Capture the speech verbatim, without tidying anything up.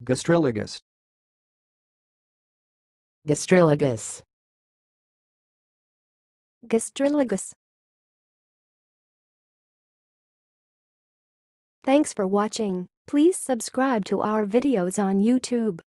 Gastrilegous. Gastrilegous. Gastrilegous. Thanks for watching. Please subscribe to our videos on YouTube.